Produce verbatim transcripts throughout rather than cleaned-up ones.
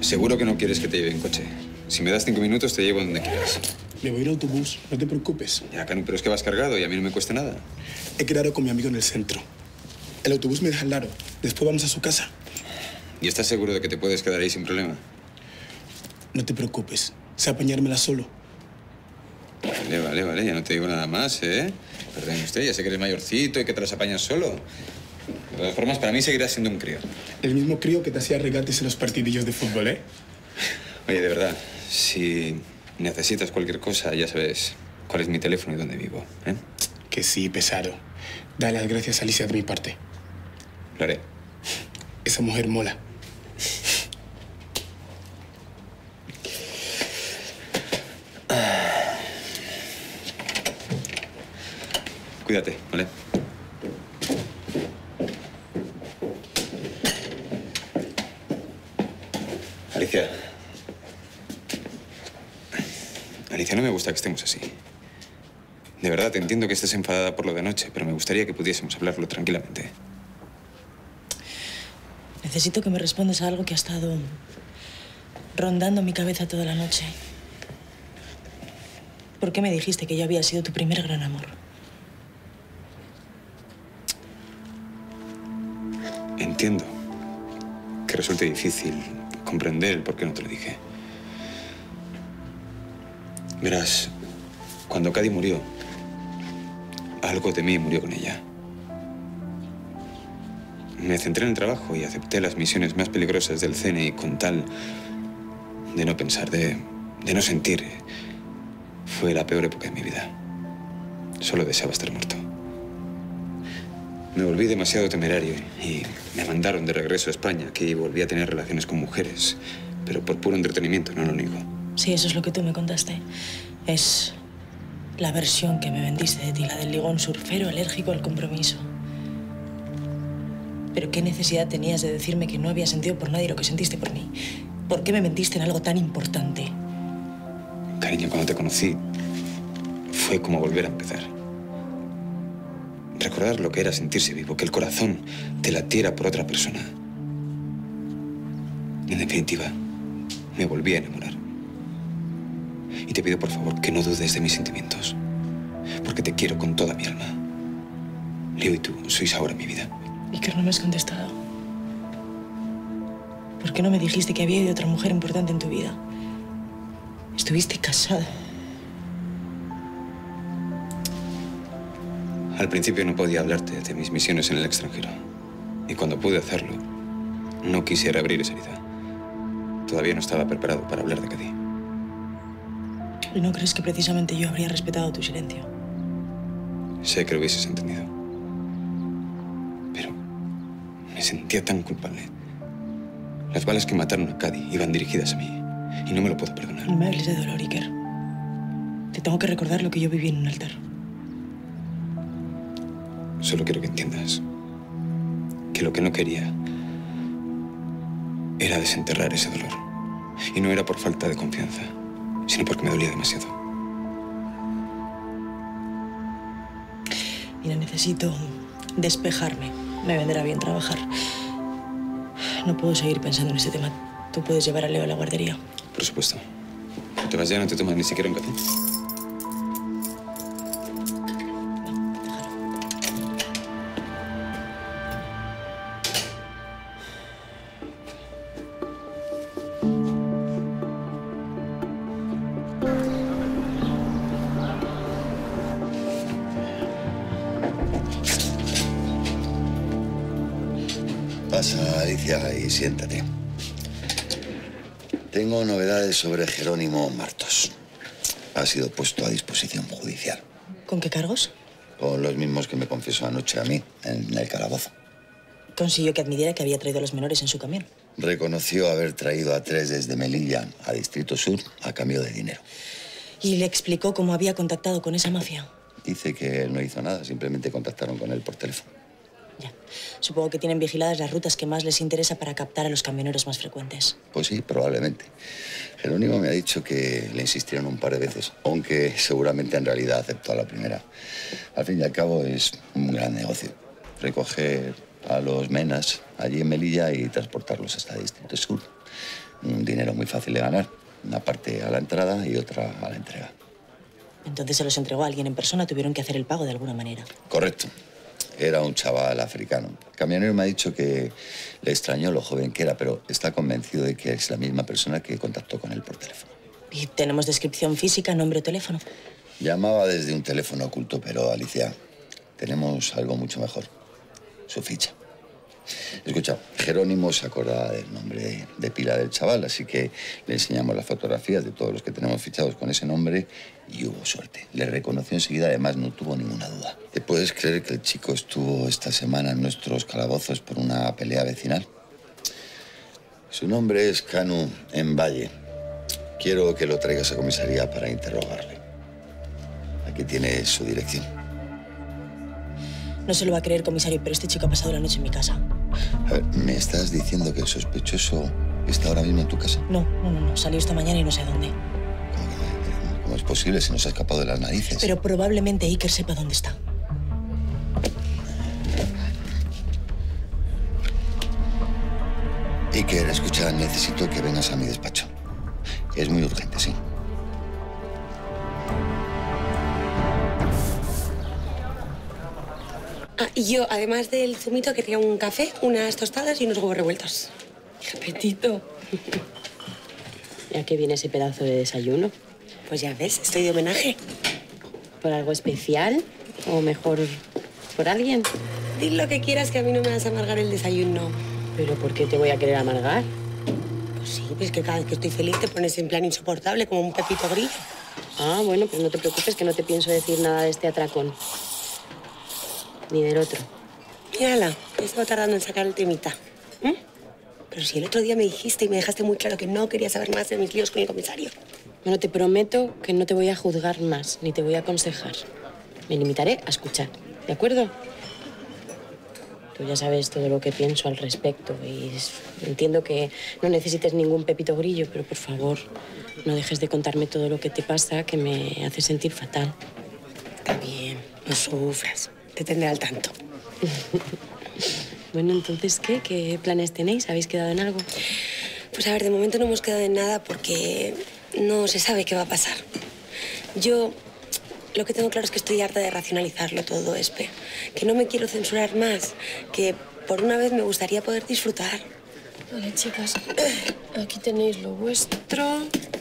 Seguro que no quieres que te lleve en coche. Si me das cinco minutos, te llevo donde quieras. Me voy en autobús, no te preocupes. Ya, Canu, pero es que vas cargado y a mí no me cuesta nada. He quedado con mi amigo en el centro. El autobús me deja al lado. Después vamos a su casa. ¿Y estás seguro de que te puedes quedar ahí sin problema? No te preocupes. Sé apañármela solo. Vale, vale, vale. Ya no te digo nada más, ¿eh? Perdón usted, ya sé que eres mayorcito y que te las apañas solo. De todas formas, para mí seguirás siendo un crío. El mismo crío que te hacía regates en los partidillos de fútbol, ¿eh? Oye, de verdad, si necesitas cualquier cosa, ya sabes cuál es mi teléfono y dónde vivo, ¿eh? Que sí, pesado. Da las gracias a Alicia de mi parte. Lo haré. Esa mujer mola. Cuídate, ¿vale? Alicia. Alicia, no me gusta que estemos así. De verdad, te entiendo que estés enfadada por lo de anoche, pero me gustaría que pudiésemos hablarlo tranquilamente. Necesito que me respondas a algo que ha estado rondando mi cabeza toda la noche. ¿Por qué me dijiste que yo había sido tu primer gran amor? Entiendo que resulte difícil comprender el por qué no te lo dije. Verás, cuando Cady murió, algo de mí murió con ella. Me centré en el trabajo y acepté las misiones más peligrosas del C N I con tal de no pensar, de, de no sentir. Fue la peor época de mi vida. Solo deseaba estar muerto. Me volví demasiado temerario y me mandaron de regreso a España, que volví a tener relaciones con mujeres, pero por puro entretenimiento, no lo niego. Sí, eso es lo que tú me contaste. Es la versión que me vendiste de ti, la del ligón surfero alérgico al compromiso. Pero ¿qué necesidad tenías de decirme que no había sentido por nadie lo que sentiste por mí? ¿Por qué me mentiste en algo tan importante? Cariño, cuando te conocí, fue como volver a empezar. Recordar lo que era sentirse vivo, que el corazón te latiera por otra persona. En definitiva, me volví a enamorar. Y te pido, por favor, que no dudes de mis sentimientos. Porque te quiero con toda mi alma. Leo y tú sois ahora mi vida. Iker, no me has contestado. ¿Por qué no me dijiste que había habido otra mujer importante en tu vida? Estuviste casada. Al principio no podía hablarte de mis misiones en el extranjero. Y cuando pude hacerlo, no quise reabrir esa herida. Todavía no estaba preparado para hablar de Cady. ¿Y no crees que precisamente yo habría respetado tu silencio? Sé que lo hubieses entendido. Pero me sentía tan culpable. Las balas que mataron a Cady iban dirigidas a mí. Y no me lo puedo perdonar. No me hables de dolor, Iker. Te tengo que recordar lo que yo viví en un altar. Solo quiero que entiendas que lo que no quería era desenterrar ese dolor. Y no era por falta de confianza, sino porque me dolía demasiado. Mira, necesito despejarme. Me vendrá bien trabajar. No puedo seguir pensando en este tema. ¿Tú puedes llevar a Leo a la guardería? Por supuesto. ¿Te vas ya? ¿No te tomas ni siquiera un café? Pasa, Alicia, y siéntate. Tengo novedades sobre Jerónimo Martos. Ha sido puesto a disposición judicial. ¿Con qué cargos? Con los mismos que me confesó anoche a mí, en el calabozo. Consiguió que admitiera que había traído a los menores en su camión. Reconoció haber traído a tres desde Melilla a Distrito Sur a cambio de dinero. ¿Y le explicó cómo había contactado con esa mafia? Dice que él no hizo nada, simplemente contactaron con él por teléfono. Ya. Supongo que tienen vigiladas las rutas que más les interesa para captar a los camioneros más frecuentes. Pues sí, probablemente. Jerónimo me ha dicho que le insistieron un par de veces, aunque seguramente en realidad aceptó a la primera. Al fin y al cabo es un gran negocio. Recoger a los menas allí en Melilla y transportarlos hasta Distrito Sur. un dinero muy fácil de ganar. Una parte a la entrada y otra a la entrega. Entonces se los entregó a alguien en persona, tuvieron que hacer el pago de alguna manera. Correcto. Era un chaval africano. El camionero me ha dicho que le extrañó lo joven que era, pero está convencido de que es la misma persona que contactó con él por teléfono. ¿Y tenemos descripción física, nombre o teléfono? Llamaba desde un teléfono oculto, pero, Alicia, tenemos algo mucho mejor. Su ficha. Escucha, Jerónimo se acordaba del nombre de, de pila del chaval, así que le enseñamos las fotografías de todos los que tenemos fichados con ese nombre y hubo suerte. Le reconoció enseguida, además no tuvo ninguna duda. ¿Te puedes creer que el chico estuvo esta semana en nuestros calabozos por una pelea vecinal? Su nombre es Canu Valle. Quiero que lo traigas a comisaría para interrogarle. Aquí tiene su dirección. No se lo va a creer, comisario, pero este chico ha pasado la noche en mi casa. A ver, ¿me estás diciendo que el sospechoso está ahora mismo en tu casa? No, no, no, no. Salió esta mañana y no sé dónde. ¿Cómo, que, cómo es posible? Se nos ha escapado de las narices. Pero probablemente Iker sepa dónde está. Iker, escucha, necesito que vengas a mi despacho. Es muy urgente, sí. Ah, y yo, además del zumito, quería un café, unas tostadas y unos huevos revueltos. ¡Qué apetito! ¿Y a qué viene ese pedazo de desayuno? Pues ya ves, estoy de homenaje. ¿Por algo especial? ¿O mejor por alguien? Di lo que quieras, que a mí no me vas a amargar el desayuno. ¿Pero por qué te voy a querer amargar? Pues sí, pues que cada vez que estoy feliz te pones en plan insoportable, como un pepito grillo. Ah, bueno, pues no te preocupes, que no te pienso decir nada de este atracón. Ni del otro. Mírala, ya estaba tardando en sacar el temita. ¿Mm? Pero si el otro día me dijiste y me dejaste muy claro que no querías saber más de mis líos con el comisario. Bueno, te prometo que no te voy a juzgar más, ni te voy a aconsejar. Me limitaré a escuchar, ¿de acuerdo? Tú ya sabes todo lo que pienso al respecto y entiendo que no necesites ningún pepito grillo, pero por favor, no dejes de contarme todo lo que te pasa, que me hace sentir fatal. Está bien, no sufras. Te tendré al tanto. Bueno, entonces, ¿qué? ¿Qué planes tenéis? ¿Habéis quedado en algo? Pues a ver, de momento no hemos quedado en nada porque no se sabe qué va a pasar. Yo lo que tengo claro es que estoy harta de racionalizarlo todo, Espe. Que no me quiero censurar más, que por una vez me gustaría poder disfrutar. Vale, chicas, aquí tenéis lo vuestro.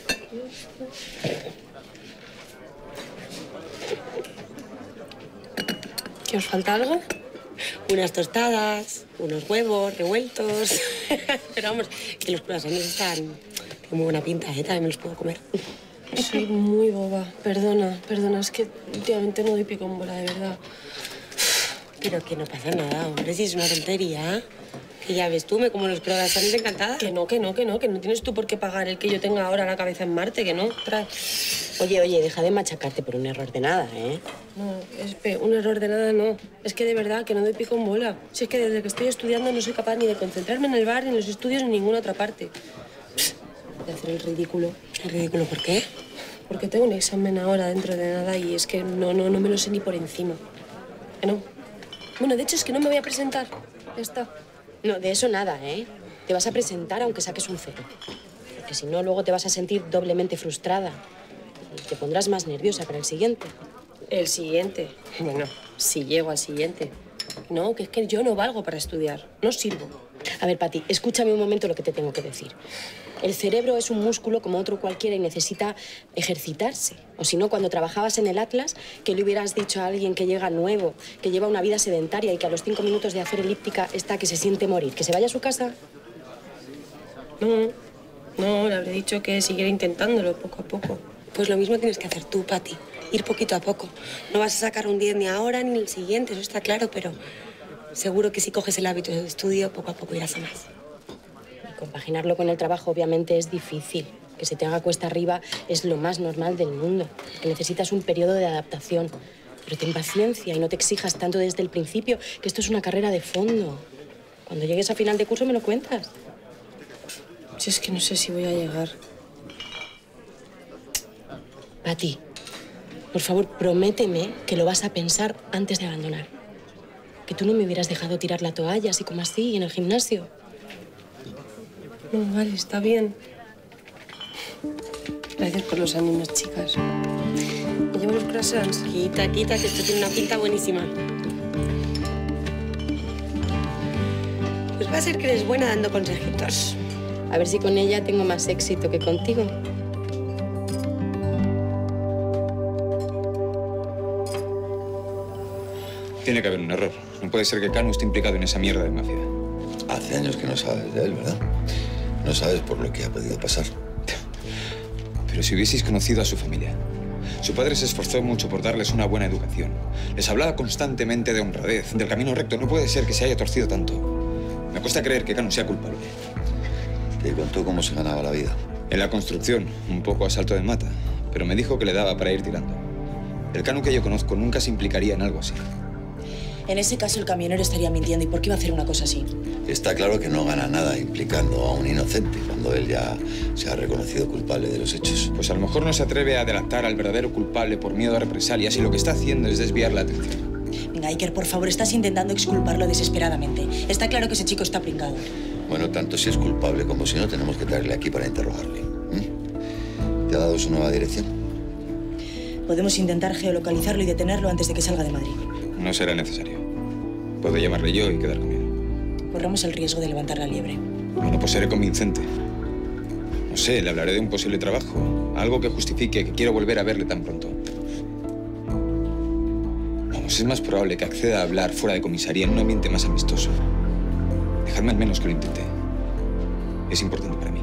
¿Qué os falta algo? Unas tostadas, unos huevos revueltos. Pero vamos, que los croissants están de muy buena pinta, ¿eh? También me los puedo comer. Soy muy boba. Perdona, perdona. Es que últimamente no doy pico en bola, de verdad. Pero que no pasa nada, hombre, si es una tontería. Que ya ves tú, me como los croissants encantada. Que no, que no, que no, que no tienes tú por qué pagar el que yo tenga ahora la cabeza en Marte, que no. Trae. Oye, oye, deja de machacarte por un error de nada, ¿eh? No, Espe, un error de nada no. Es que de verdad que no doy pico en bola. Si es que desde que estoy estudiando no soy capaz ni de concentrarme en el bar, ni en los estudios, ni en ninguna otra parte. De hacer el ridículo. ¿El ridículo por qué? Porque tengo un examen ahora dentro de nada y es que no, no, no me lo sé ni por encima. ¿Que no? Bueno, de hecho es que no me voy a presentar. Ya está. No, de eso nada, ¿eh? Te vas a presentar aunque saques un cero. Porque si no, luego te vas a sentir doblemente frustrada. Y te pondrás más nerviosa para el siguiente. El siguiente. Bueno, si llego al siguiente. No, que es que yo no valgo para estudiar. No sirvo. A ver, Pati, escúchame un momento lo que te tengo que decir. El cerebro es un músculo como otro cualquiera y necesita ejercitarse. O si no, cuando trabajabas en el Atlas, que le hubieras dicho a alguien que llega nuevo, que lleva una vida sedentaria y que a los cinco minutos de hacer elíptica está que se siente morir, que se vaya a su casa. No, no, le habré dicho que siguiera intentándolo poco a poco. Pues lo mismo tienes que hacer tú, Pati. Ir poquito a poco. No vas a sacar un diez ni ahora ni el siguiente, eso está claro, pero seguro que si coges el hábito del estudio, poco a poco irás a más. Y compaginarlo con el trabajo obviamente es difícil. Que se te haga cuesta arriba es lo más normal del mundo. Que necesitas un periodo de adaptación. Pero ten paciencia y no te exijas tanto desde el principio, que esto es una carrera de fondo. Cuando llegues a final de curso me lo cuentas. Si es que no sé si voy a llegar. Pati, por favor, prométeme que lo vas a pensar antes de abandonar. Que tú no me hubieras dejado tirar la toalla así como así en el gimnasio. No, vale, está bien. Gracias por los ánimos, chicas. ¿Me llevo los croissants? Quita, quita, que esto tiene una pinta buenísima. Pues va a ser que eres buena dando consejitos. A ver si con ella tengo más éxito que contigo. Tiene que haber un error. No puede ser que Cano esté implicado en esa mierda de mafia. Hace años que no sabes de él, ¿verdad? No sabes por lo que ha podido pasar. Pero si hubieseis conocido a su familia. Su padre se esforzó mucho por darles una buena educación. Les hablaba constantemente de honradez, del camino recto. No puede ser que se haya torcido tanto. Me cuesta creer que Cano sea culpable. ¿Te contó cómo se ganaba la vida? En la construcción, un poco a salto de mata. Pero me dijo que le daba para ir tirando. El Cano que yo conozco nunca se implicaría en algo así. En ese caso, el camionero estaría mintiendo. ¿Y por qué iba a hacer una cosa así? Está claro que no gana nada implicando a un inocente cuando él ya se ha reconocido culpable de los hechos. Pues a lo mejor no se atreve a adelantar al verdadero culpable por miedo a represalias y lo que está haciendo es desviar la atención. Venga, Iker, por favor, estás intentando exculparlo desesperadamente. Está claro que ese chico está pringado. Bueno, tanto si es culpable como si no, tenemos que traerle aquí para interrogarle. ¿Mm? ¿Te ha dado su nueva dirección? Podemos intentar geolocalizarlo y detenerlo antes de que salga de Madrid. No será necesario. Puedo llamarle yo y quedar con él. Corremos el riesgo de levantar la liebre. Bueno, pues seré convincente. No sé, le hablaré de un posible trabajo. Algo que justifique que quiero volver a verle tan pronto. Vamos, es más probable que acceda a hablar fuera de comisaría en un ambiente más amistoso. Dejadme al menos que lo intente. Es importante para mí.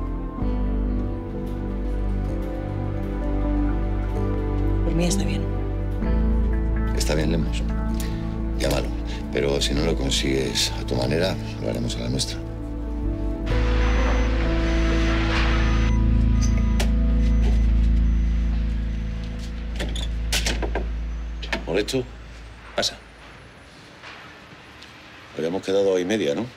Por mí está bien. Está bien, Lemos. Llámalo. Pero si no lo consigues a tu manera, lo haremos a la nuestra. ¿Molesto? Pasa. Habíamos quedado a y media, ¿no?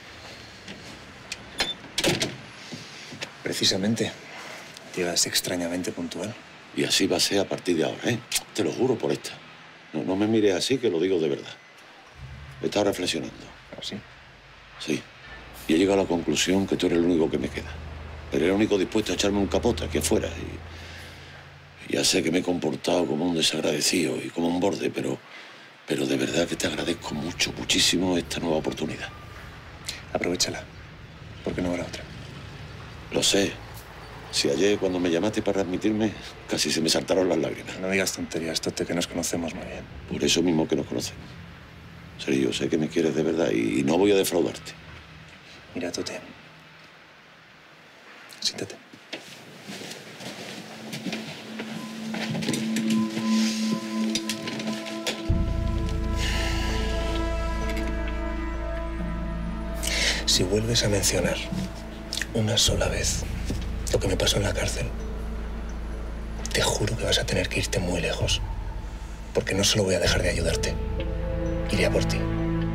Precisamente. Llegas extrañamente puntual. Y así va a ser a partir de ahora, ¿eh? Te lo juro por esta. No, no me mires así, que lo digo de verdad. He estado reflexionando. ¿Ah, sí? Sí. Y he llegado a la conclusión que tú eres el único que me queda. Eres el único dispuesto a echarme un capote aquí afuera. Y, y ya sé que me he comportado como un desagradecido y como un borde, pero, pero de verdad que te agradezco mucho, muchísimo esta nueva oportunidad. Aprovéchala. ¿Por qué no habrá otra? Lo sé. Si ayer, cuando me llamaste para admitirme, casi se me saltaron las lágrimas. No digas tonterías, Tote, que nos conocemos muy bien. Por eso mismo que nos conocemos. Serio, sé que me quieres de verdad y no voy a defraudarte. Mira, Tote. Siéntate. Si vuelves a mencionar una sola vez lo que me pasó en la cárcel, te juro que vas a tener que irte muy lejos. Porque no solo voy a dejar de ayudarte, iré a por ti.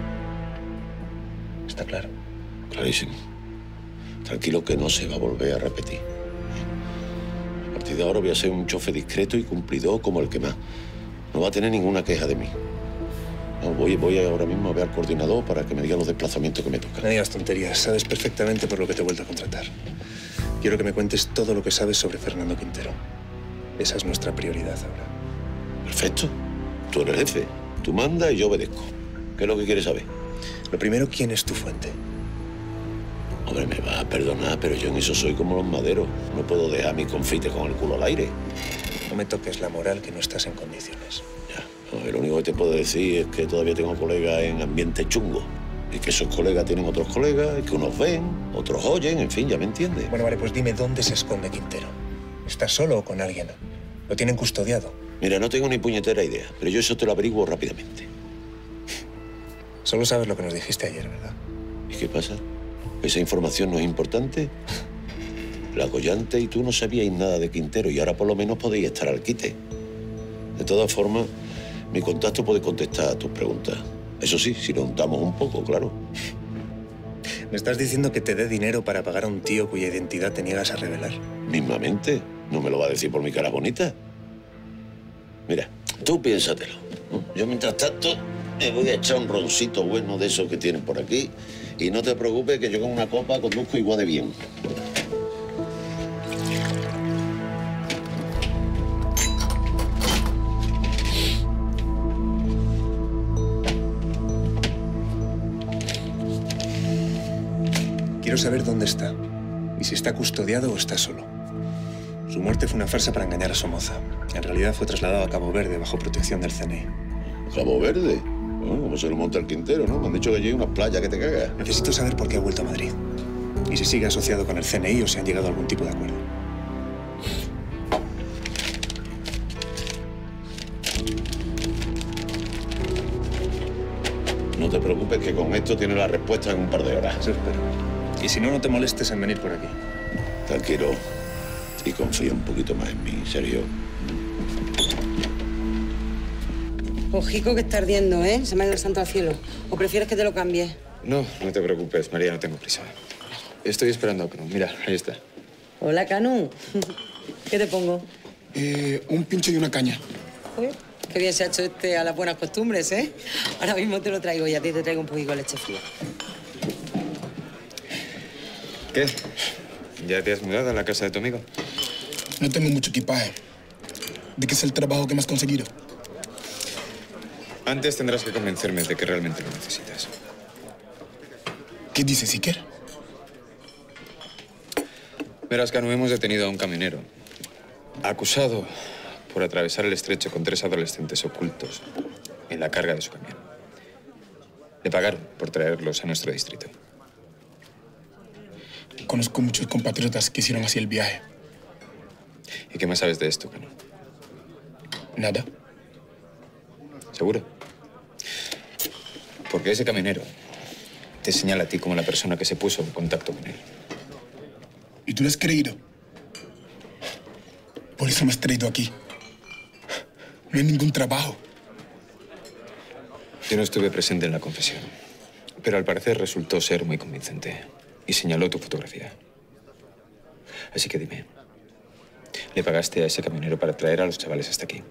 ¿Está claro? Clarísimo. Tranquilo que no se va a volver a repetir. A partir de ahora voy a ser un chofe discreto y cumplidor como el que más. No va a tener ninguna queja de mí. No, voy, voy ahora mismo a ver al coordinador para que me diga los desplazamientos que me tocan. No digas tonterías. Sabes perfectamente por lo que te he vuelto a contratar. Quiero que me cuentes todo lo que sabes sobre Fernando Quintero. Esa es nuestra prioridad ahora. Perfecto. Tú eres el jefe. Tú mandas y yo obedezco. ¿Qué es lo que quieres saber? Lo primero, ¿quién es tu fuente? Hombre, me vas a perdonar, pero yo en eso soy como los maderos. No puedo dejar mi confite con el culo al aire. No me toques la moral, que no estás en condiciones. Ya. No, lo único que te puedo decir es que todavía tengo colegas en ambiente chungo. Y que esos colegas tienen otros colegas, y que unos ven, otros oyen, en fin, ya me entiendes. Bueno, vale, pues dime dónde se esconde Quintero. ¿Está solo o con alguien? ¿Lo tienen custodiado? Mira, no tengo ni puñetera idea, pero yo eso te lo averiguo rápidamente. Solo sabes lo que nos dijiste ayer, ¿verdad? ¿Y qué pasa? ¿Esa información no es importante? La Collante y tú no sabíais nada de Quintero y ahora por lo menos podéis estar al quite. De todas formas, mi contacto puede contestar a tus preguntas. Eso sí, si lo untamos un poco, claro. ¿Me estás diciendo que te dé dinero para pagar a un tío cuya identidad te niegas a revelar? Mismamente. ¿No me lo va a decir por mi cara bonita? Mira, tú piénsatelo, ¿no? Yo, mientras tanto, me voy a echar un roncito bueno de esos que tienen por aquí y no te preocupes que yo con una copa conduzco igual de bien. Quiero saber dónde está y si está custodiado o está solo. Su muerte fue una farsa para engañar a Somoza. En realidad fue trasladado a Cabo Verde bajo protección del C N I. ¿Cabo Verde? Bueno, como se lo monta el Quintero, ¿no? Me han dicho que allí hay una playa que te cagas. Necesito saber por qué ha vuelto a Madrid. Y si sigue asociado con el C N I o si han llegado a algún tipo de acuerdo. No te preocupes que con esto tienes la respuesta en un par de horas. Eso espero. Y si no, no te molestes en venir por aquí. Tranquilo. Y confía un poquito más en mí, serio. Ojico que está ardiendo, ¿eh? Se me ha ido el santo al cielo. ¿O prefieres que te lo cambie? No, no te preocupes, María, no tengo prisa. Estoy esperando a Canu. Mira, ahí está. Hola, Canu. ¿Qué te pongo? Eh, un pincho y una caña. Uy, qué bien se ha hecho este a las buenas costumbres, ¿eh? Ahora mismo te lo traigo y a ti te traigo un poquito de leche fría. ¿Qué? ¿Ya te has mudado a la casa de tu amigo? No tengo mucho equipaje. ¿De qué es el trabajo que me has conseguido? Antes tendrás que convencerme de que realmente lo necesitas. ¿Qué dices, Iker? Verás, Canu, hemos detenido a un camionero acusado por atravesar el estrecho con tres adolescentes ocultos en la carga de su camión. Le pagaron por traerlos a nuestro distrito. Conozco muchos compatriotas que hicieron así el viaje. ¿Y qué más sabes de esto, Canu? Nada. ¿Seguro? Porque ese camionero te señala a ti como la persona que se puso en contacto con él. ¿Y tú lo has creído? Por eso me has traído aquí. No hay ningún trabajo. Yo no estuve presente en la confesión, pero al parecer resultó ser muy convincente y señaló tu fotografía. Así que dime, ¿le pagaste a ese camionero para traer a los chavales hasta aquí?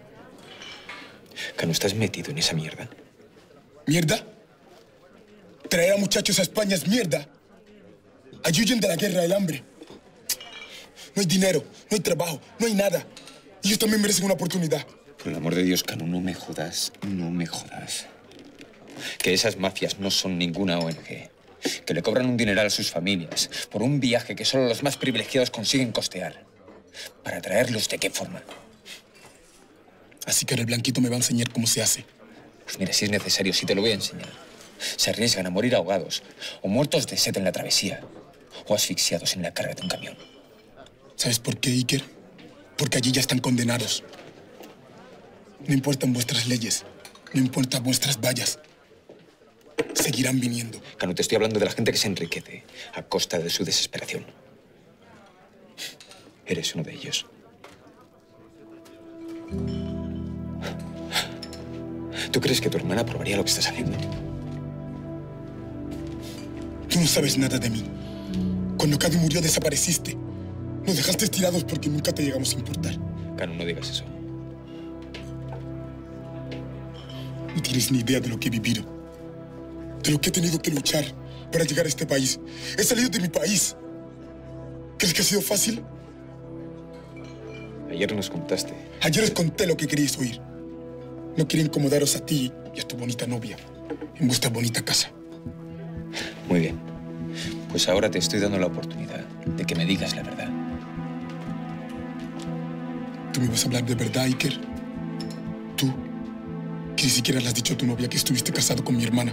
Canu, ¿estás metido en esa mierda? ¿Mierda? Traer a muchachos a España es mierda. Allí huyen de la guerra, del hambre. No hay dinero, no hay trabajo, no hay nada. Ellos también merecen una oportunidad. Por el amor de Dios, Canu, no me jodas, no me jodas. Que esas mafias no son ninguna O N G. Que le cobran un dineral a sus familias por un viaje que solo los más privilegiados consiguen costear. ¿Para traerlos de qué forma? Así que el blanquito me va a enseñar cómo se hace. Pues mira, si es necesario, sí te lo voy a enseñar. Se arriesgan a morir ahogados, o muertos de sed en la travesía, o asfixiados en la carga de un camión. ¿Sabes por qué, Iker? Porque allí ya están condenados. No importan vuestras leyes, no importan vuestras vallas. Seguirán viniendo. Canu, te estoy hablando de la gente que se enriquece a costa de su desesperación. Eres uno de ellos. ¿Tú crees que tu hermana aprobaría lo que estás haciendo? Tú no sabes nada de mí. Cuando Cadu murió, desapareciste. Nos dejaste tirados porque nunca te llegamos a importar. Canu, no digas eso. No tienes ni idea de lo que he vivido. De lo que he tenido que luchar para llegar a este país. He salido de mi país. ¿Crees que ha sido fácil? Ayer nos contaste. Ayer os conté lo que queríais oír. No quería incomodaros a ti y a tu bonita novia en vuestra bonita casa. Muy bien. Pues ahora te estoy dando la oportunidad de que me digas la verdad. ¿Tú me vas a hablar de verdad, Iker? Tú, que ni siquiera le has dicho a tu novia que estuviste casado con mi hermana.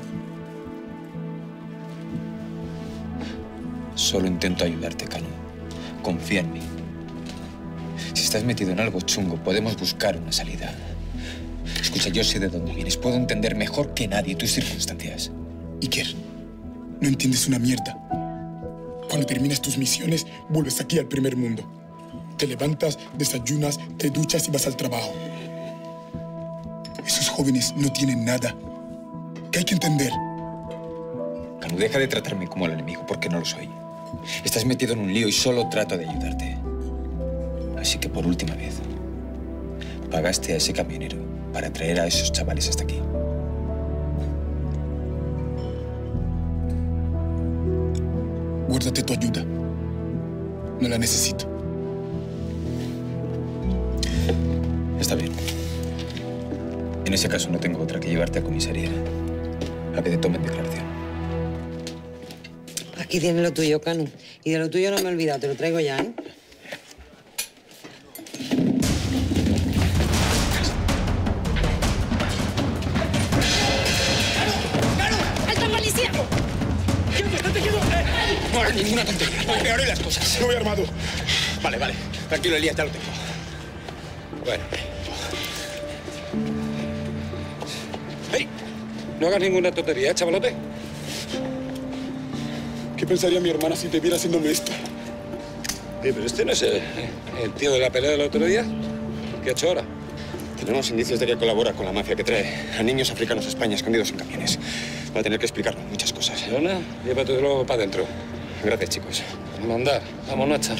Solo intento ayudarte, Canu. Confía en mí. Si estás metido en algo chungo, podemos buscar una salida. Escucha, yo sé de dónde vienes. Puedo entender mejor que nadie tus circunstancias. Iker, no entiendes una mierda. Cuando terminas tus misiones, vuelves aquí al primer mundo. Te levantas, desayunas, te duchas y vas al trabajo. Esos jóvenes no tienen nada. ¿Qué hay que entender? Canu, deja de tratarme como el enemigo, porque no lo soy. Estás metido en un lío y solo trato de ayudarte. Así que por última vez, pagaste a ese camionero para traer a esos chavales hasta aquí. Guárdate tu ayuda. No la necesito. Está bien. En ese caso no tengo otra que llevarte a comisaría a que te tomen declaración. ¿A Aquí tienes lo tuyo, Canu. Y de lo tuyo no me he olvidado, te lo traigo ya, ¿eh? ¡Alta policía! ¡Quieto, estate quieto! Eh, no hagas ninguna tontería. No empeore las cosas. No voy armado. Vale, vale. Tranquilo, Elías, ya lo tengo. Bueno. ¡Ey! No hagas ninguna tontería, ¿eh, chavalote? ¿Qué pensaría mi hermana si te viera haciéndome esto? Eh, pero este no es el, el tío de la pelea del otro día. ¿Qué ha hecho ahora? Tenemos indicios de que colabora con la mafia que trae a niños africanos a España escondidos en camiones. Va a tener que explicarnos muchas cosas. Leona, llévatelo para adentro. Gracias, chicos. Mandar. Vámonos a echar.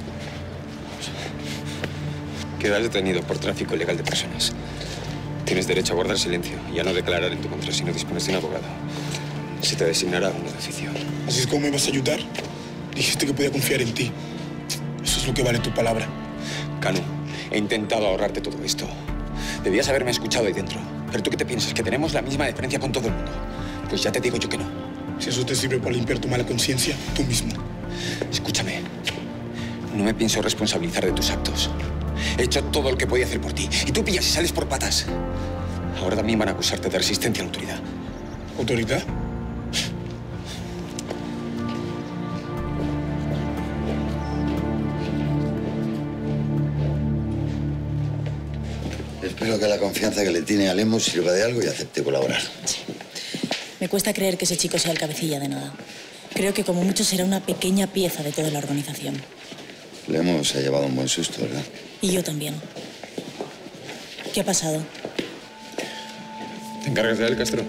Quedas detenido por tráfico ilegal de personas. Tienes derecho a guardar silencio y a no declarar en tu contra si no dispones de un abogado. Se te designará uno de oficio. ¿Así es como me vas a ayudar? Dijiste que podía confiar en ti. Eso es lo que vale tu palabra. Canu, he intentado ahorrarte todo esto. Debías haberme escuchado ahí dentro. ¿Pero tú qué te piensas? ¿Que tenemos la misma diferencia con todo el mundo? Pues ya te digo yo que no. Si eso te sirve para limpiar tu mala conciencia, tú mismo. Escúchame. No me pienso responsabilizar de tus actos. He hecho todo lo que podía hacer por ti. Y tú pillas y sales por patas. Ahora también van a acusarte de resistencia a la autoridad. ¿Autoridad? Espero que la confianza que le tiene a Lemos sirva de algo y acepte colaborar. Sí. Me cuesta creer que ese chico sea el cabecilla de nada. Creo que como mucho será una pequeña pieza de toda la organización. Lemos se ha llevado un buen susto, ¿verdad? Y yo también. ¿Qué ha pasado? ¿Te encargas de él, Castro?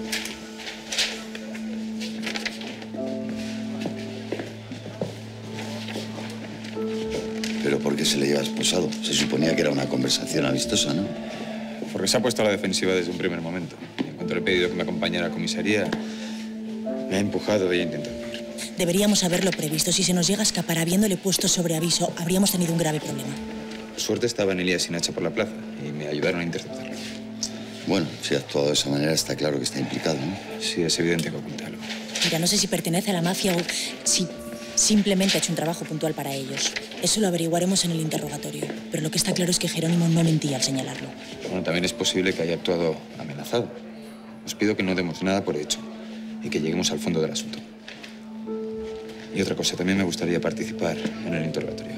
¿Pero por qué se le lleva esposado? Se suponía que era una conversación amistosa, ¿no? Porque se ha puesto a la defensiva desde un primer momento. En cuanto le he pedido que me acompañara a la comisaría, me ha empujado y ha intentado huir. Deberíamos haberlo previsto. Si se nos llega a escapar habiéndole puesto sobre aviso, habríamos tenido un grave problema. Por suerte estaba en Elías sin hacha por la plaza y me ayudaron a interceptarlo. Bueno, si ha actuado de esa manera, está claro que está implicado, ¿no? Sí, es evidente que oculta algo. Mira, no sé si pertenece a la mafia o si simplemente ha hecho un trabajo puntual para ellos. Eso lo averiguaremos en el interrogatorio. Pero lo que está claro es que Jerónimo no mentía al señalarlo. Bueno, también es posible que haya actuado amenazado. Os pido que no demos nada por hecho y que lleguemos al fondo del asunto. Y otra cosa, también me gustaría participar en el interrogatorio.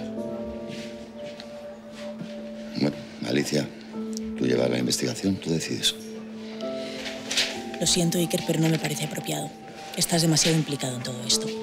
Bueno, Alicia, tú llevas la investigación, tú decides. Lo siento, Iker, pero no me parece apropiado. Estás demasiado implicado en todo esto.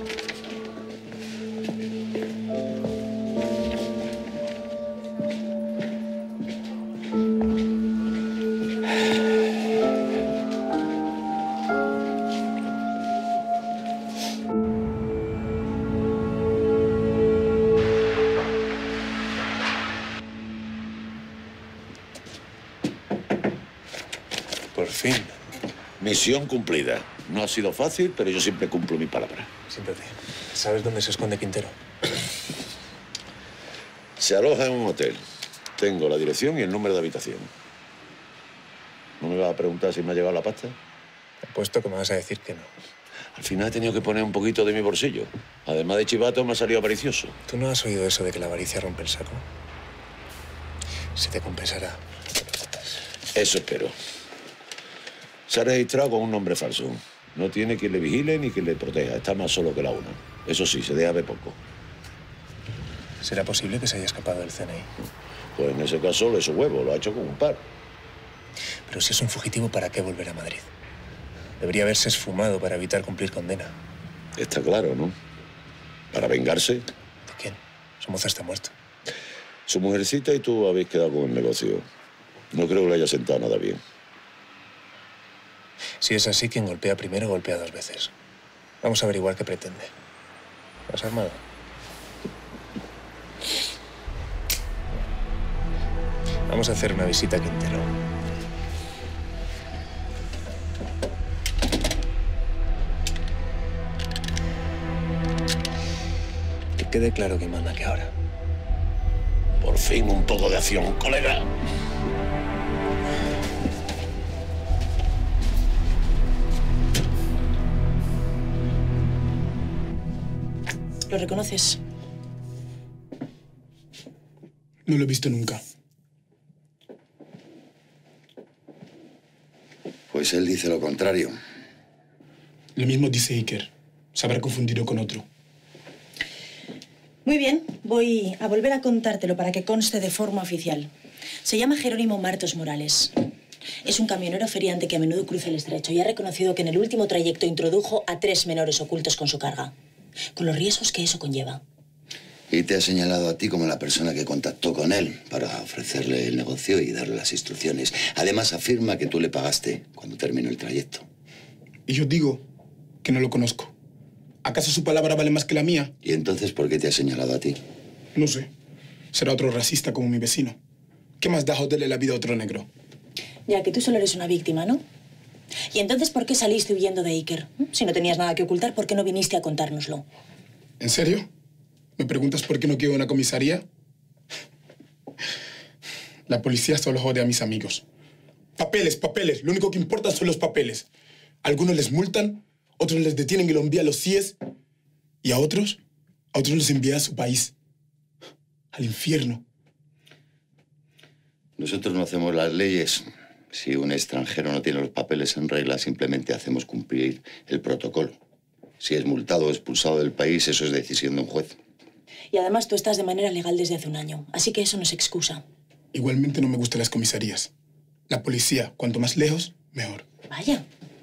Por fin. Misión cumplida. No ha sido fácil, pero yo siempre cumplo mi palabra. Siéntate. ¿Sabes dónde se esconde Quintero? Se aloja en un hotel. Tengo la dirección y el número de habitación. ¿No me vas a preguntar si me ha llegado la pasta? Te apuesto que me vas a decir que no. Al final he tenido que poner un poquito de mi bolsillo. Además de chivato, me ha salido avaricioso. ¿Tú no has oído eso de que la avaricia rompe el saco? Se te compensará. Eso espero. Se ha registrado con un nombre falso. No tiene quien le vigile ni quien le proteja. Está más solo que la una. Eso sí, se deja ver poco. ¿Será posible que se haya escapado del C N I? Pues en ese caso, ese huevo lo ha hecho con un par. Pero si es un fugitivo, ¿para qué volver a Madrid? Debería haberse esfumado para evitar cumplir condena. Está claro, ¿no? ¿Para vengarse? ¿De quién? Su moza está muerta. Su mujercita y tú habéis quedado con el negocio. No creo que le haya sentado nada bien. Si es así, quien golpea primero golpea dos veces. Vamos a averiguar qué pretende. ¿Vas armado? Vamos a hacer una visita a Quintero. Que quede claro que manda que ahora. Por fin un poco de acción, colega. ¿Lo reconoces? No lo he visto nunca. Pues él dice lo contrario. Lo mismo dice Iker. Se habrá confundido con otro. Muy bien, voy a volver a contártelo para que conste de forma oficial. Se llama Jerónimo Martos Morales. Es un camionero feriante que a menudo cruza el estrecho y ha reconocido que en el último trayecto introdujo a tres menores ocultos con su carga, con los riesgos que eso conlleva. Y te ha señalado a ti como la persona que contactó con él para ofrecerle el negocio y darle las instrucciones. Además, afirma que tú le pagaste cuando terminó el trayecto. Y yo digo que no lo conozco. ¿Acaso su palabra vale más que la mía? ¿Y entonces por qué te ha señalado a ti? No sé. Será otro racista como mi vecino. ¿Qué más da joderle la vida a otro negro? Ya que tú solo eres una víctima, ¿no? ¿Y entonces por qué saliste huyendo de Iker? Si no tenías nada que ocultar, ¿por qué no viniste a contárnoslo? ¿En serio? ¿Me preguntas por qué no quiero una comisaría? La policía solo jode a mis amigos. Papeles, papeles. Lo único que importa son los papeles. Algunos les multan, otros les detienen y lo envían a los C I E S. Y a otros, a otros los envía a su país. Al infierno. Nosotros no hacemos las leyes. Si un extranjero no tiene los papeles en regla, simplemente hacemos cumplir el protocolo. Si es multado o expulsado del país, eso es decisión de un juez. Y además tú estás de manera legal desde hace un año, así que eso no es excusa. Igualmente no me gustan las comisarías. La policía, cuanto más lejos, mejor. Vaya.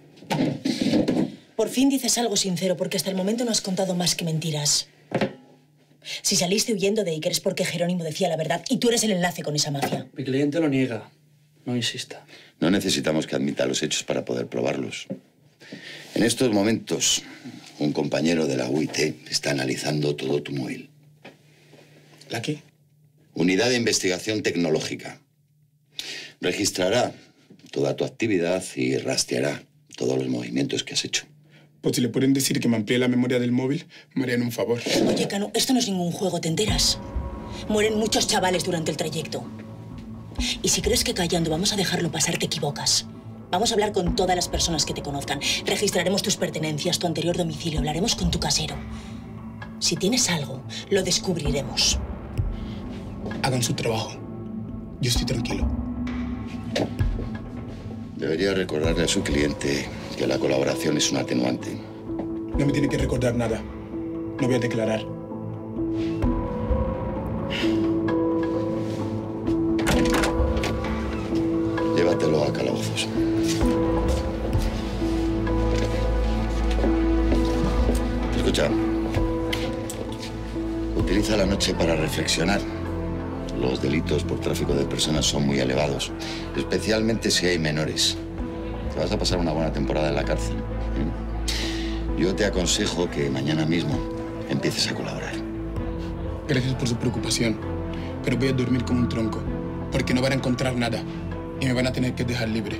Por fin dices algo sincero, porque hasta el momento no has contado más que mentiras. Si saliste huyendo de Iker es porque Jerónimo decía la verdad y tú eres el enlace con esa mafia. Mi cliente lo niega. No insista. No necesitamos que admita los hechos para poder probarlos. En estos momentos, un compañero de la U I T está analizando todo tu móvil. ¿La qué? Unidad de Investigación Tecnológica. Registrará toda tu actividad y rastreará todos los movimientos que has hecho. Pues si le pueden decir que me amplíe la memoria del móvil, me harían un favor. Oye, Cano, esto no es ningún juego, ¿te enteras? Mueren muchos chavales durante el trayecto. Y si crees que callando vamos a dejarlo pasar, te equivocas. Vamos a hablar con todas las personas que te conozcan. Registraremos tus pertenencias, tu anterior domicilio, hablaremos con tu casero. Si tienes algo, lo descubriremos. Hagan su trabajo. Yo estoy tranquilo. Debería recordarle a su cliente que la colaboración es un atenuante. No me tiene que recordar nada. No voy a declarar. Llévatelo a calabozos. Escucha. Utiliza la noche para reflexionar. Los delitos por tráfico de personas son muy elevados, especialmente si hay menores. Te vas a pasar una buena temporada en la cárcel. ¿eh? Yo te aconsejo que mañana mismo empieces a colaborar. Gracias por su preocupación, pero voy a dormir como un tronco, porque no van a encontrar nada y me van a tener que dejar libre.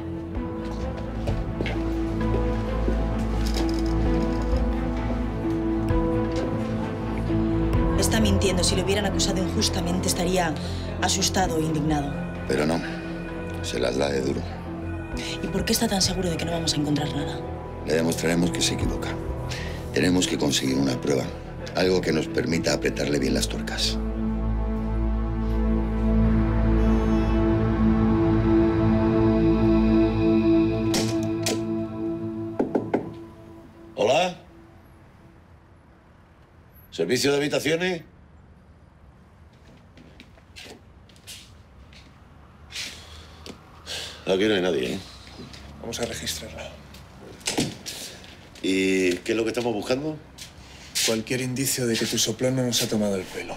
Está mintiendo. Si lo hubieran acusado injustamente, estaría asustado e indignado. Pero no, se las da de duro. ¿Y por qué está tan seguro de que no vamos a encontrar nada? Le demostraremos que se equivoca. Tenemos que conseguir una prueba, algo que nos permita apretarle bien las tuercas. ¿Hola? ¿Servicio de habitaciones? Aquí no hay nadie, ¿eh? Vamos a registrarla. ¿Y qué es lo que estamos buscando? Cualquier indicio de que tu soplano nos ha tomado el pelo.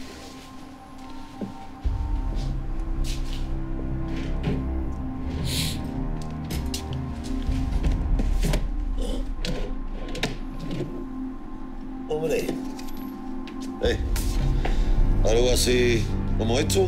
Hombre. ¿Eh? ¿Algo así como esto?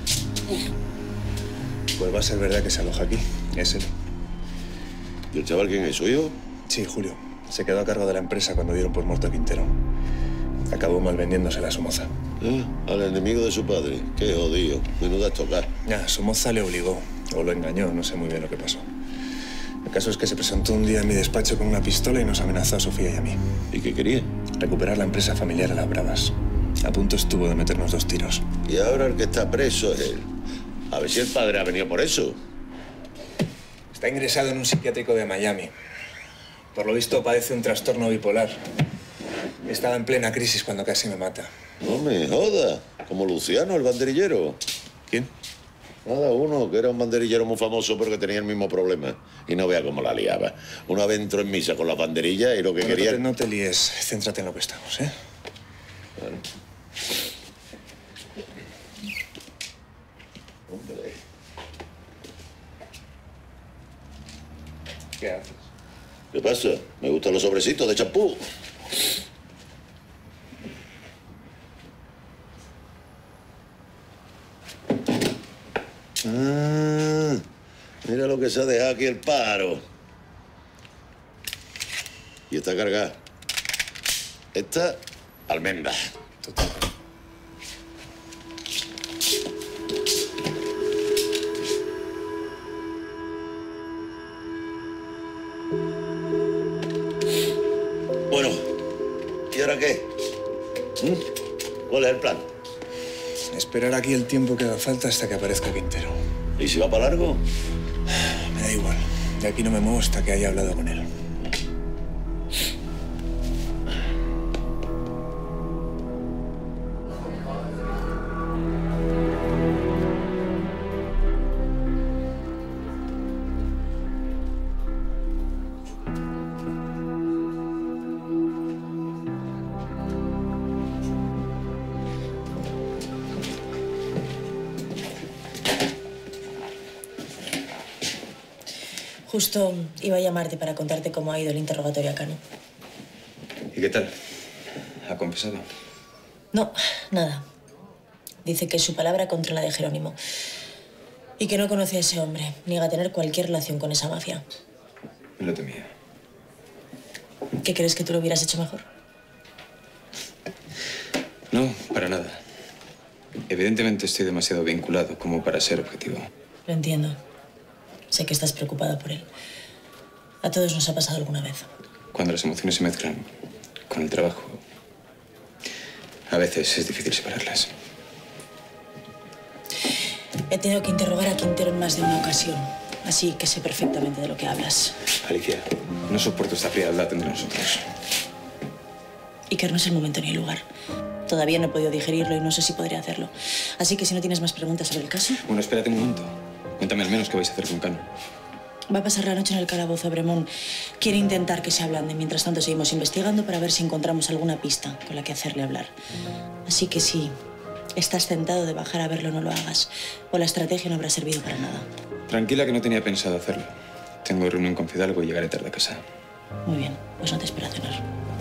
Pues va a ser verdad que se aloja aquí. Es él. ¿Y el chaval quién es? ¿Soy yo? Sí, Julio. Se quedó a cargo de la empresa cuando dieron por muerto a Quintero. Acabó mal vendiéndosela a Somoza. Ah, al enemigo de su padre. Qué odio. Menuda estocada. Ya, Somoza le obligó. O lo engañó. No sé muy bien lo que pasó. El caso es que se presentó un día en mi despacho con una pistola y nos amenazó a Sofía y a mí. ¿Y qué quería? Recuperar la empresa familiar a las bravas. A punto estuvo de meternos dos tiros. Y ahora el que está preso es él. A ver si el padre ha venido por eso. Está ingresado en un psiquiátrico de Miami. Por lo visto padece un trastorno bipolar. Estaba en plena crisis cuando casi me mata. No me joda. Como Luciano, el banderillero. ¿Quién? Nada, uno que era un banderillero muy famoso pero que tenía el mismo problema. Y no vea cómo la liaba. Una vez entró en misa con las banderillas y lo que Bueno, quería... No te, no te líes. Céntrate en lo que estamos, ¿eh? Bueno. Hombre. ¿Qué haces? ¿Qué pasa? Me gustan los sobrecitos de champú. Ah, mira lo que se ha dejado aquí el pájaro. Y está cargada. Esta, almendra. Total. Bueno, ¿y ahora qué? ¿Mm? ¿Cuál es el plan? Esperar aquí el tiempo que haga falta hasta que aparezca Quintero. ¿Y si va para largo? Me da igual. De aquí no me muevo hasta que haya hablado con él. Justo iba a llamarte para contarte cómo ha ido el interrogatorio a Cano. ¿Y qué tal? ¿Ha confesado? No, nada. Dice que es su palabra contra la de Jerónimo. Y que no conoce a ese hombre. Niega tener cualquier relación con esa mafia. Me lo temía. ¿Qué crees que tú lo hubieras hecho mejor? No, para nada. Evidentemente estoy demasiado vinculado como para ser objetivo. Lo entiendo. Sé que estás preocupada por él. A todos nos ha pasado alguna vez. Cuando las emociones se mezclan con el trabajo, a veces es difícil separarlas. He tenido que interrogar a Quintero en más de una ocasión. Así que sé perfectamente de lo que hablas. Alicia, no soporto esta frialdad entre nosotros. Iker, no es el momento ni el lugar. Todavía no he podido digerirlo y no sé si podré hacerlo. Así que si no tienes más preguntas sobre el caso... Bueno, espérate un momento. Cuéntame al menos qué vais a hacer con Cano. Va a pasar la noche en el calabozo. Bremón quiere intentar que se ablande. Mientras tanto, seguimos investigando para ver si encontramos alguna pista con la que hacerle hablar. Así que si estás tentado de bajar a verlo, no lo hagas. O la estrategia no habrá servido para nada. Tranquila, que no tenía pensado hacerlo. Tengo reunión con Fidalgo y llegaré tarde a casa. Muy bien, pues no te espero a cenar.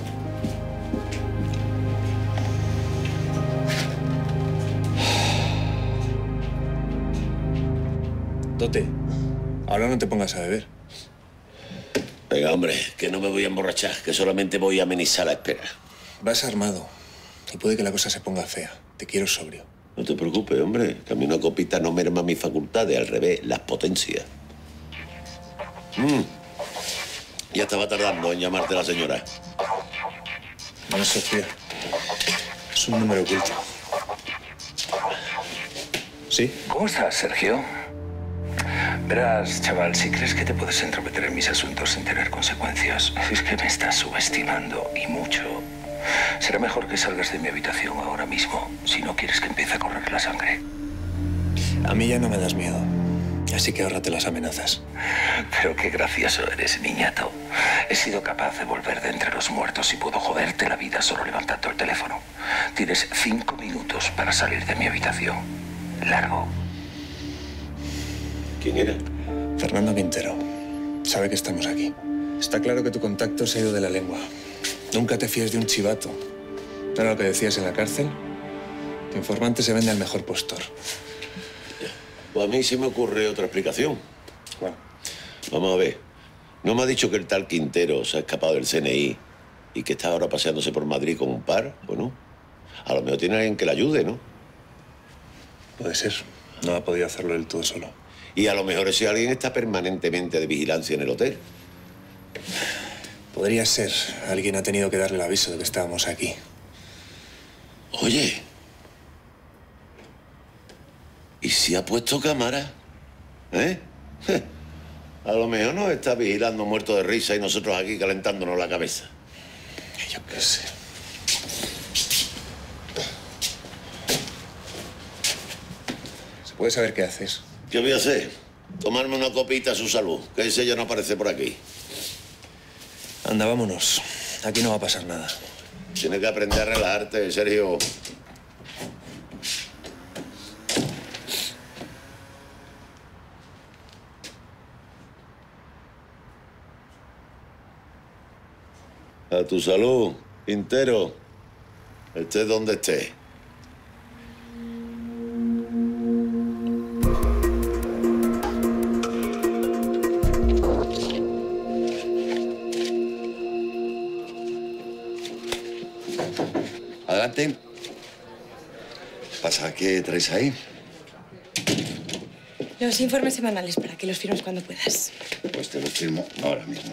Tote, ahora no te pongas a beber. Venga, hombre, que no me voy a emborrachar, que solamente voy a amenizar la espera. Vas armado y puede que la cosa se ponga fea. Te quiero sobrio. No te preocupes, hombre, que a mí una copita no merma mis facultades, al revés, las potencia. Mm. Ya estaba tardando en llamarte la señora. No es Sofía. Es un número oculto. ¿Sí? ¿Cómo estás, Sergio? Verás, chaval, si crees que te puedes entrometer en mis asuntos sin tener consecuencias, es que me estás subestimando, y mucho. Será mejor que salgas de mi habitación ahora mismo, si no quieres que empiece a correr la sangre. A mí ya no me das miedo, así que ahórrate las amenazas. Pero qué gracioso eres, niñato. He sido capaz de volver de entre los muertos y puedo joderte la vida solo levantando el teléfono. Tienes cinco minutos para salir de mi habitación. Largo. ¿Quién era? Fernando Quintero. Sabe que estamos aquí. Está claro que tu contacto se ha ido de la lengua. Nunca te fíes de un chivato. ¿No era lo que decías en la cárcel? Tu informante se vende al mejor postor. Pues a mí se me ocurre otra explicación. ¿Cuál? Vamos a ver. ¿No me ha dicho que el tal Quintero se ha escapado del C N I y que está ahora paseándose por Madrid con un par? Bueno, a lo mejor tiene alguien que le ayude, ¿no? Puede ser. No ha podido hacerlo del todo solo. Y a lo mejor ese alguien está permanentemente de vigilancia en el hotel. Podría ser. Alguien ha tenido que darle el aviso de que estábamos aquí. Oye. ¿Y si ha puesto cámara? ¿Eh? A lo mejor nos está vigilando muerto de risa y nosotros aquí calentándonos la cabeza. Yo qué sé. ¿Se puede saber qué haces? ¿Qué voy a hacer? Tomarme una copita a su salud, que ese ya no aparece por aquí. Anda, vámonos. Aquí no va a pasar nada. Tienes que aprender a relajarte, Sergio. A tu salud, Quintero. Estés donde estés. Adelante. Pasa, ¿qué traes ahí? Los informes semanales para que los firmes cuando puedas. Pues te los firmo ahora mismo.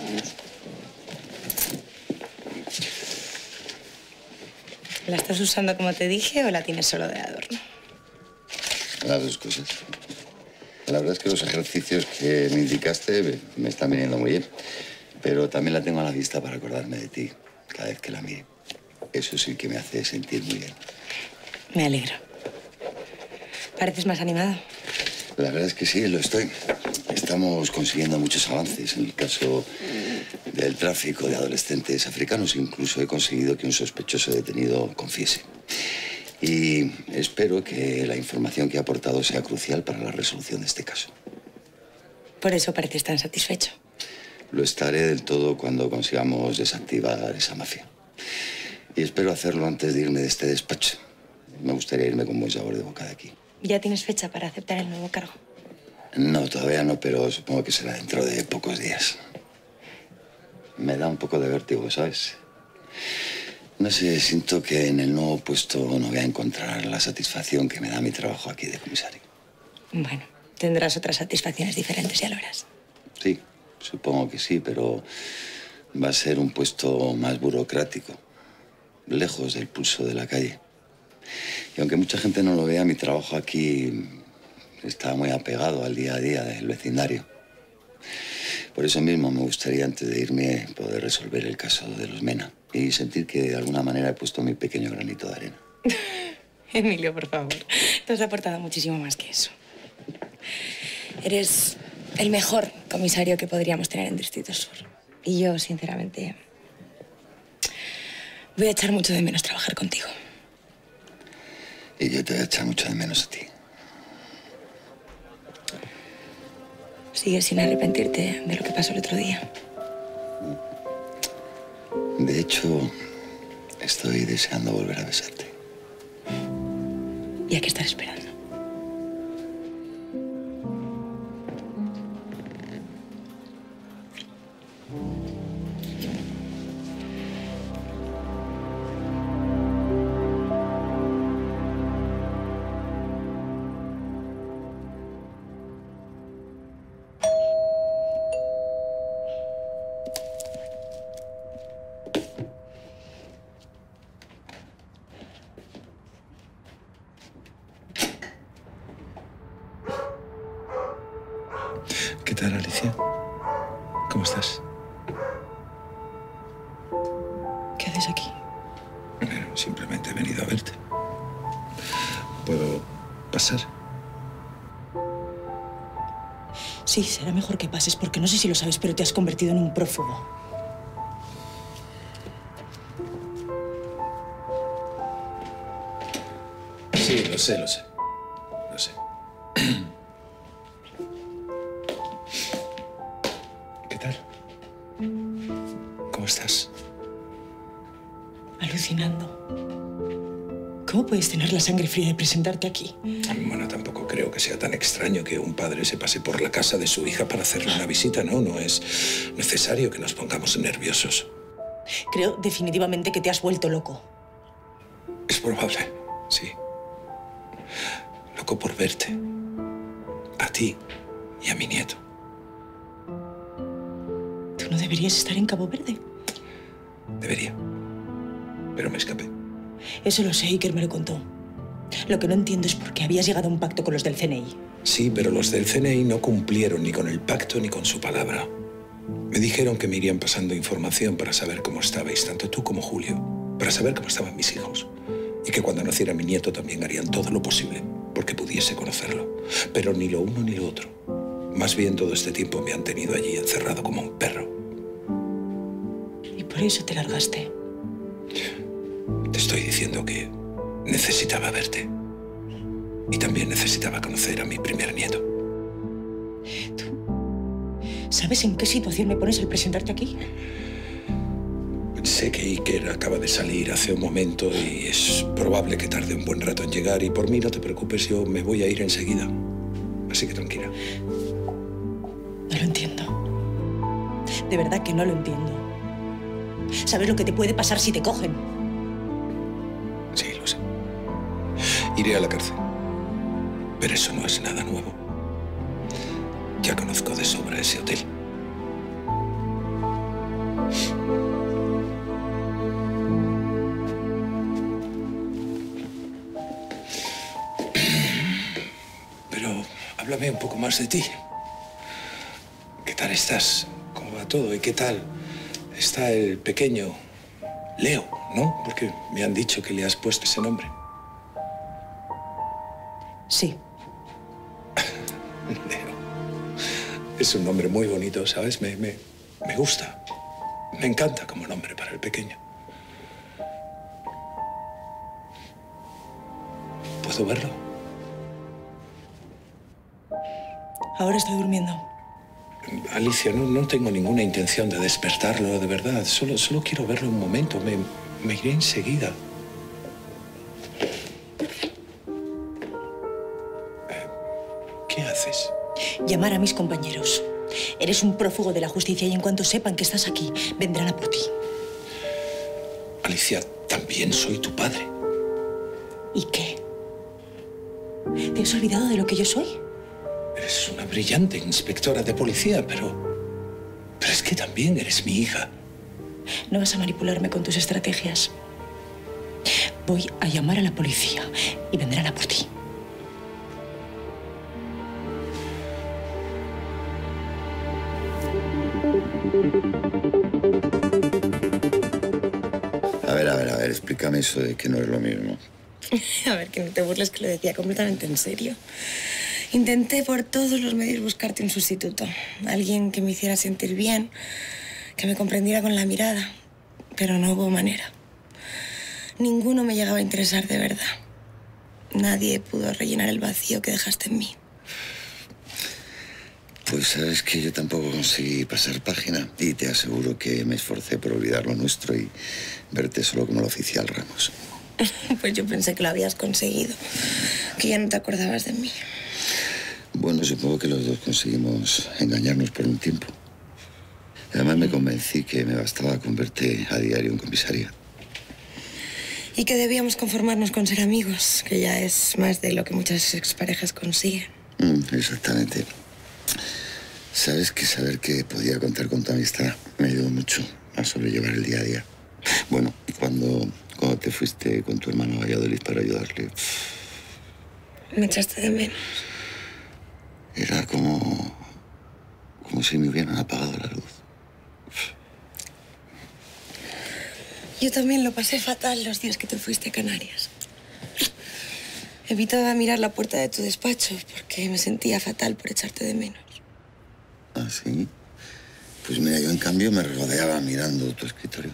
¿La estás usando como te dije o la tienes solo de adorno? Las dos cosas. La verdad es que los ejercicios que me indicaste me, me están viniendo muy bien. Pero también la tengo a la vista para acordarme de ti cada vez que la mire. Eso sí que me hace sentir muy bien. Me alegro. ¿Pareces más animado? La verdad es que sí, lo estoy. Estamos consiguiendo muchos avances en el caso del tráfico de adolescentes africanos. Incluso he conseguido que un sospechoso detenido confiese. Y espero que la información que ha aportado sea crucial para la resolución de este caso. Por eso pareces tan satisfecho. Lo estaré del todo cuando consigamos desactivar esa mafia. Y espero hacerlo antes de irme de este despacho. Me gustaría irme con buen sabor de boca de aquí. ¿Ya tienes fecha para aceptar el nuevo cargo? No, todavía no, pero supongo que será dentro de pocos días. Me da un poco de vértigo, ¿sabes? No sé, siento que en el nuevo puesto no voy a encontrar la satisfacción que me da mi trabajo aquí de comisario. Bueno, tendrás otras satisfacciones diferentes, ya lo verás. Sí, supongo que sí, pero va a ser un puesto más burocrático, lejos del pulso de la calle. Y aunque mucha gente no lo vea, mi trabajo aquí está muy apegado al día a día del vecindario. Por eso mismo me gustaría, antes de irme, poder resolver el caso de los Mena y sentir que de alguna manera he puesto mi pequeño granito de arena. Emilio, por favor, te has aportado muchísimo más que eso. Eres el mejor comisario que podríamos tener en Distrito Sur. Y yo, sinceramente, voy a echar mucho de menos trabajar contigo. Y yo te voy a echar mucho de menos a ti. Sigues sin arrepentirte de lo que pasó el otro día. De hecho, estoy deseando volver a besarte. ¿Y a qué estar esperando? ¿Qué tal, Alicia? ¿Cómo estás? ¿Qué haces aquí? Bueno, simplemente he venido a verte. ¿Puedo pasar? Sí, será mejor que pases, porque no sé si lo sabes, pero te has convertido en un prófugo. Sí, lo sé, lo sé. Lo sé. ¿Qué tal? ¿Cómo estás? Alucinando. ¿Cómo puedes tener la sangre fría de presentarte aquí? Bueno, tampoco creo que sea tan extraño que un padre se pase por la casa de su hija para hacerle una visita, ¿no? No es necesario que nos pongamos nerviosos. Creo definitivamente que te has vuelto loco. Es probable, sí. Loco por verte. A ti. y a mi nieto. Tú no deberías estar en Cabo Verde. Debería, pero me escapé. Eso lo sé, Iker me lo contó. Lo que no entiendo es por qué habías llegado a un pacto con los del C N I. Sí, pero los del C N I no cumplieron ni con el pacto ni con su palabra. Me dijeron que me irían pasando información para saber cómo estabais, tanto tú como Julio, para saber cómo estaban mis hijos. Y que cuando naciera mi nieto también harían todo lo posible porque pudiese conocerlo. Pero ni lo uno ni lo otro. Más bien todo este tiempo me han tenido allí encerrado como un perro. Y por eso te largaste. Te estoy diciendo que necesitaba verte. Y también necesitaba conocer a mi primer nieto. ¿Sabes en qué situación me pones al presentarte aquí? Sé que Iker acaba de salir hace un momento y es probable que tarde un buen rato en llegar. Y por mí no te preocupes, yo me voy a ir enseguida. Así que tranquila. No lo entiendo. De verdad que no lo entiendo. ¿Sabes lo que te puede pasar si te cogen? Sí, lo sé. Iré a la cárcel. Pero eso no es nada nuevo. Ya conozco de sobra ese hotel. Pero háblame un poco más de ti. ¿Qué tal estás? ¿Cómo va todo? ¿Y qué tal está el pequeño Leo, no? Porque me han dicho que le has puesto ese nombre. Sí. Leo. Es un nombre muy bonito, ¿sabes? Me, me, me gusta. Me encanta como nombre para el pequeño. ¿Puedo verlo? Ahora estoy durmiendo. Alicia, no, no tengo ninguna intención de despertarlo, de verdad. Solo, solo quiero verlo un momento. Me, me iré enseguida. Eh, ¿Qué haces? Llamar a mis compañeros. Eres un prófugo de la justicia y en cuanto sepan que estás aquí, vendrán a por ti. Alicia, también soy tu padre. ¿Y qué? ¿Te has olvidado de lo que yo soy? Eres una brillante inspectora de policía, pero... Pero es que también eres mi hija. No vas a manipularme con tus estrategias. Voy a llamar a la policía y vendrán a por ti. A ver, a ver, a ver, explícame eso de que no es lo mismo. A ver, que no te burles, que lo decía completamente en serio. Intenté por todos los medios buscarte un sustituto. Alguien que me hiciera sentir bien, que me comprendiera con la mirada. Pero no hubo manera. Ninguno me llegaba a interesar de verdad. Nadie pudo rellenar el vacío que dejaste en mí. Pues sabes que yo tampoco conseguí pasar página y te aseguro que me esforcé por olvidar lo nuestro y verte solo como el oficial Ramos. Pues yo pensé que lo habías conseguido, que ya no te acordabas de mí. Bueno, supongo que los dos conseguimos engañarnos por un tiempo. Además me convencí que me bastaba con verte a diario en comisaría. Y que debíamos conformarnos con ser amigos, que ya es más de lo que muchas exparejas consiguen. Mm, exactamente. Sabes que saber que podía contar con tu amistad me ayudó mucho a sobrellevar el día a día. Bueno, cuando, cuando te fuiste con tu hermano a Valladolid para ayudarle... Me echaste de menos. Era como... como si me hubieran apagado la luz. Yo también lo pasé fatal los días que te fuiste a Canarias. Evitaba mirar la puerta de tu despacho porque me sentía fatal por echarte de menos. ¿Ah, sí? Pues mira, yo en cambio me regodeaba mirando tu escritorio.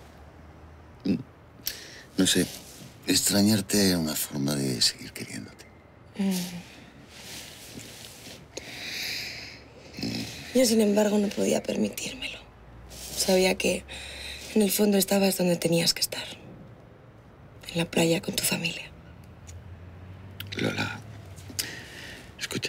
No sé, extrañarte era una forma de seguir queriéndote. Mm. Yo, sin embargo, no podía permitírmelo. Sabía que en el fondo estabas donde tenías que estar. En la playa con tu familia. Lola, escucha.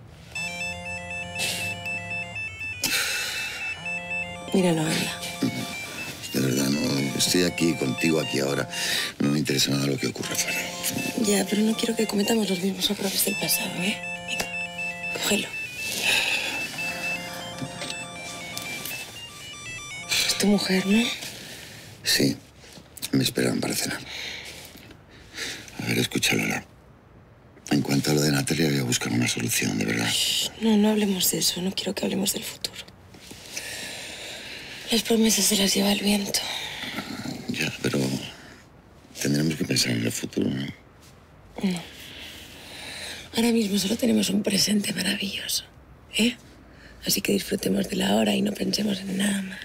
Míralo, anda. De verdad, no, estoy aquí contigo, aquí ahora. No me interesa nada lo que ocurra afuera. Ya, pero no quiero que cometamos los mismos errores del pasado, ¿eh? Venga, cógelo. Es tu mujer, ¿no? Sí, me esperan para cenar. A ver, escucha, Lola. En cuanto a lo de Natalia, voy a buscar una solución, de verdad. No, no hablemos de eso. No quiero que hablemos del futuro. Las promesas se las lleva el viento. Ya, pero tendremos que pensar en el futuro, ¿no? No. Ahora mismo solo tenemos un presente maravilloso, ¿eh? Así que disfrutemos de la hora y no pensemos en nada más.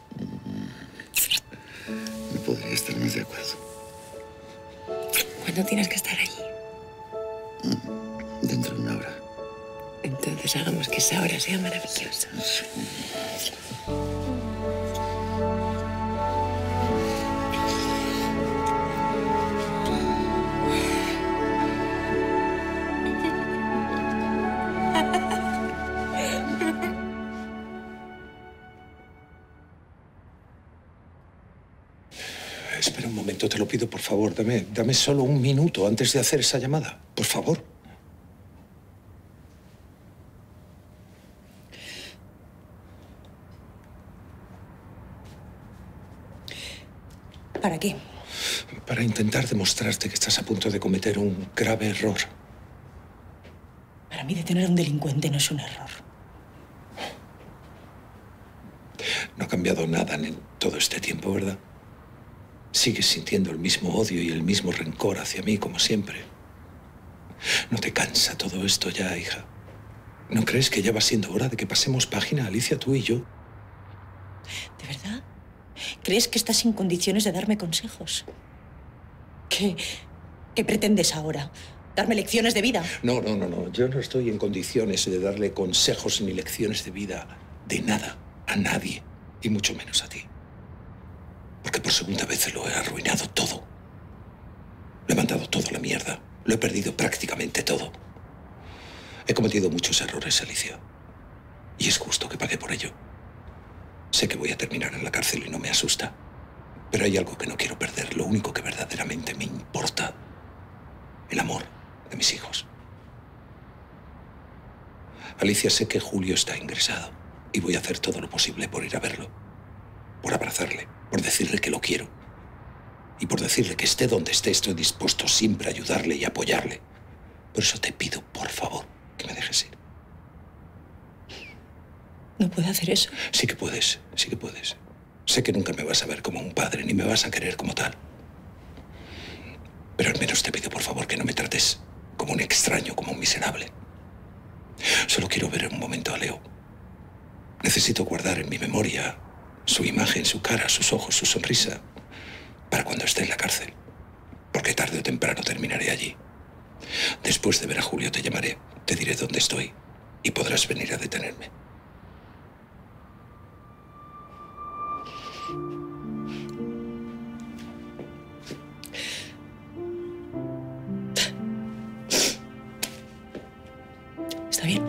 No podría estar más de acuerdo. ¿Cuándo tienes que estar allí? Dentro de una hora. Entonces hagamos que esa hora sea maravillosa. Espera un momento, te lo pido, por favor. Dame, dame solo un minuto antes de hacer esa llamada. Por favor. ¿Para qué? Para intentar demostrarte que estás a punto de cometer un grave error. Para mí detener a un delincuente no es un error. No ha cambiado nada en todo este tiempo, ¿verdad? Sigues sintiendo el mismo odio y el mismo rencor hacia mí, como siempre. ¿No te cansa todo esto ya, hija? ¿No crees que ya va siendo hora de que pasemos página, Alicia, tú y yo? ¿De verdad? ¿Crees que estás en condiciones de darme consejos? ¿Qué, qué pretendes ahora? ¿Darme lecciones de vida? No, no, no, no. Yo no estoy en condiciones de darle consejos ni lecciones de vida de nada a nadie, y mucho menos a ti. Porque por segunda vez lo he arruinado todo. Lo he mandado todo a la mierda. Lo he perdido prácticamente todo. He cometido muchos errores, Alicia. Y es justo que pague por ello. Sé que voy a terminar en la cárcel y no me asusta. Pero hay algo que no quiero perder. Lo único que verdaderamente me importa. El amor de mis hijos. Alicia, sé que Julio está ingresado. Y voy a hacer todo lo posible por ir a verlo. Por abrazarle. Por decirle que lo quiero. Y por decirle que esté donde esté, estoy dispuesto siempre a ayudarle y apoyarle. Por eso te pido, por favor, que me dejes ir. ¿No puedo hacer eso? Sí que puedes, sí que puedes. Sé que nunca me vas a ver como un padre, ni me vas a querer como tal. Pero al menos te pido, por favor, que no me trates como un extraño, como un miserable. Solo quiero ver un momento a Leo. Necesito guardar en mi memoria su imagen, su cara, sus ojos, su sonrisa, para cuando esté en la cárcel. Porque tarde o temprano terminaré allí. Después de ver a Julio te llamaré, te diré dónde estoy y podrás venir a detenerme. Está bien.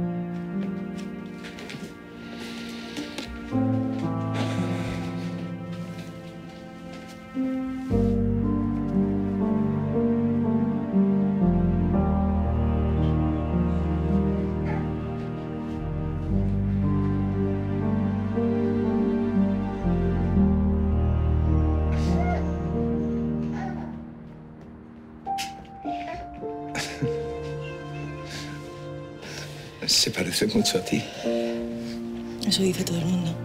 Se parece mucho a ti. Eso dice todo el mundo.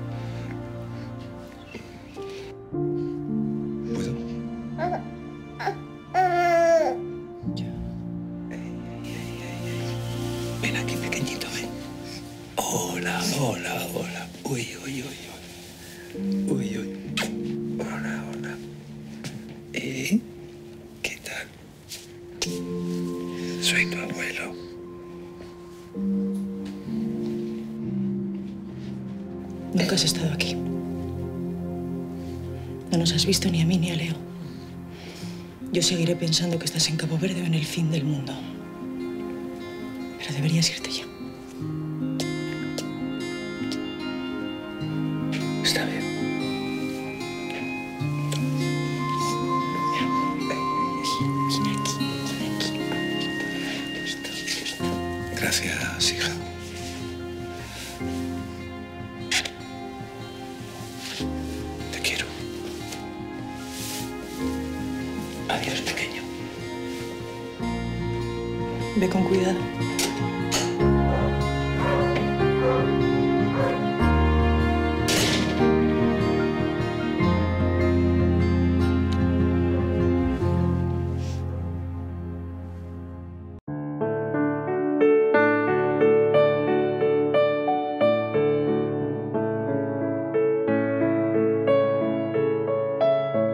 ¿Puedo? Ven aquí, pequeñito, ven. Hola, hola, hola. Uy, uy, uy, uy. Uy, uy. Hola, hola. ¿Eh? ¿Qué tal? Soy tu abuelo. Nunca has estado aquí. No nos has visto ni a mí ni a Leo. Yo seguiré pensando que estás en Cabo Verde o en el fin del mundo. Pero deberías irte ya. Está bien. Gracias, hija. Ve con cuidado.